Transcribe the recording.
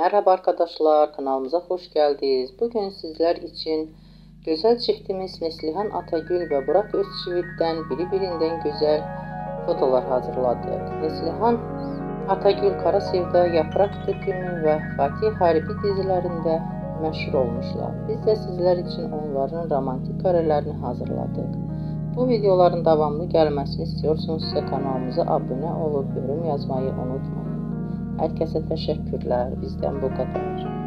Merhaba arkadaşlar, kanalımıza hoş geldiniz. Bugün sizler için güzel çiftimiz Neslihan Atagül ve Burak Özçivit'ten birbirinden güzel fotolar hazırladık. Neslihan Atagül Kara Sevda, Yaprak Dökümü ve Fatih Harbi dizilerinde meşhur olmuşlar. Biz de sizler için onların romantik karelerini hazırladık. Bu videoların devamlı gelmesini istiyorsanızsa kanalımıza abone olup yorum yazmayı unutmayın. Herkese teşekkürler. Bizden bu kadar.